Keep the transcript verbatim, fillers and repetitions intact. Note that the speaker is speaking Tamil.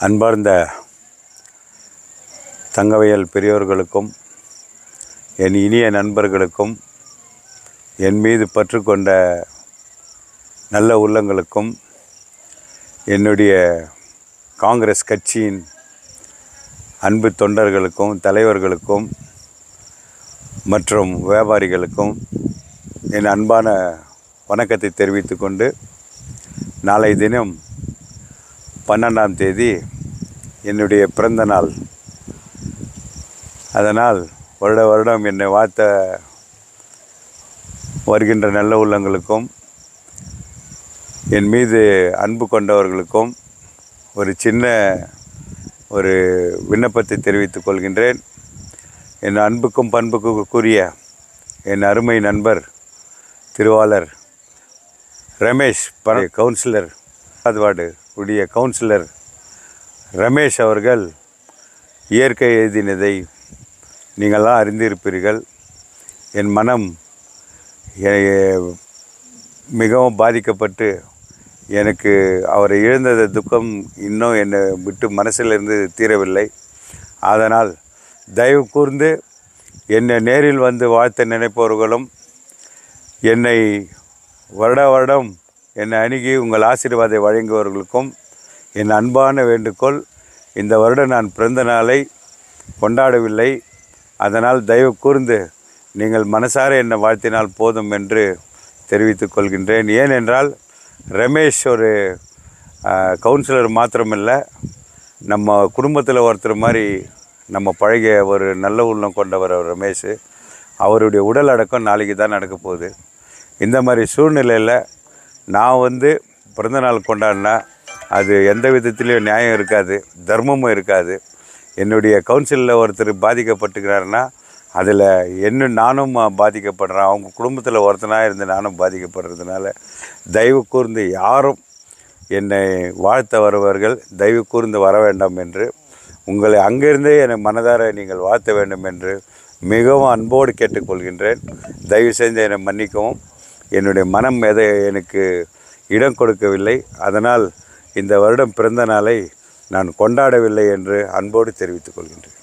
அன்பார்ந்த தங்கவையல் பெரியோர்களுக்கும் என் இனிய நண்பர்களுக்கும் என் மீது பற்று கொண்ட நல்ல உள்ளங்களுக்கும் என்னுடைய காங்கிரஸ் கட்சியின் அன்பு தொண்டர்களுக்கும் தலைவர்களுக்கும் மற்றும் வியாபாரிகளுக்கும் என் அன்பான வணக்கத்தை தெரிவித்து கொண்டு நாளை தினம் பன்னெண்டாம் தேதி என்னுடைய பிறந்த நாள். அதனால் வருட வருடம் என்னை வாழ்த்த வருகின்ற நல்ல உள்ளங்களுக்கும் என் மீது அன்பு கொண்டவர்களுக்கும் ஒரு சின்ன ஒரு விண்ணப்பத்தை தெரிவித்துக் கொள்கின்றேன். என் அன்புக்கும் பண்புக்குரிய என் அருமை நண்பர் திருவாளர் ரமேஷ் ப கவுன்சிலர் வார்டு உடைய கவுன்சிலர் ரமேஷ் அவர்கள் இயற்கை எழுதினதை நீங்கள்லாம் அறிந்திருப்பீர்கள். என் மனம் மிகவும் பாதிக்கப்பட்டு எனக்கு அவரை இழந்தது துக்கம் இன்னும் என்னை விட்டு மனசிலிருந்து தீரவில்லை. அதனால் தயவு கூர்ந்து என்னை நேரில் வந்து வாழ்த்த நினைப்பவர்களும் என்னை வருட வருடம் என்னை அணுகி உங்கள் ஆசீர்வாதை வழங்குவவர்களுக்கும் என் அன்பான வேண்டுகோள், இந்த வருடம் நான் பிறந்த நாளை கொண்டாடவில்லை. அதனால் தயவு கூர்ந்து நீங்கள் மனசார என்னை வாழ்த்தினால் போதும் என்று தெரிவித்துக் கொள்கின்றேன். ஏனென்றால் ரமேஷ் ஒரு கவுன்சிலர் மாத்திரமில்லை, நம்ம குடும்பத்தில் ஒருத்தர் மாதிரி நம்ம பழகிய ஒரு நல்ல உள்ளம் கொண்டவர் ரமேஷ். அவருடைய உடல் அடக்கம் நாளைக்கு தான் நடக்க போகுது. இந்த மாதிரி சூழ்நிலையில் நான் வந்து பிறந்தநாள் கொண்டாடினா அது எந்த விதத்துலேயும் நியாயம் இருக்காது, தர்மமும் இருக்காது. என்னுடைய கவுன்சிலில் ஒருத்தர் பாதிக்கப்பட்டுக்கிறாருன்னா அதில் என்ன நானும் பாதிக்கப்படுறேன், அவங்க குடும்பத்தில் ஒருத்தனாக இருந்து நானும் பாதிக்கப்படுறதுனால தயவு கூர்ந்து யாரும் என்னை வாழ்த்த வருபவர்கள் தயவு கூர்ந்து வர வேண்டாம் என்று உங்களை அங்கிருந்தே என்னை மனதார நீங்கள் வாழ்த்த வேண்டும் என்று மிகவும் அன்போடு கேட்டுக்கொள்கின்றேன். தயவு செஞ்சு என்னை மன்னிக்கவும். என்னுடைய மனம் எதை எனக்கு இடம் கொடுக்கவில்லை. அதனால் இந்த வருடம் பிறந்த நாளை நான் கொண்டாடவில்லை என்று அன்போடு தெரிவித்துக் கொள்கின்றேன்.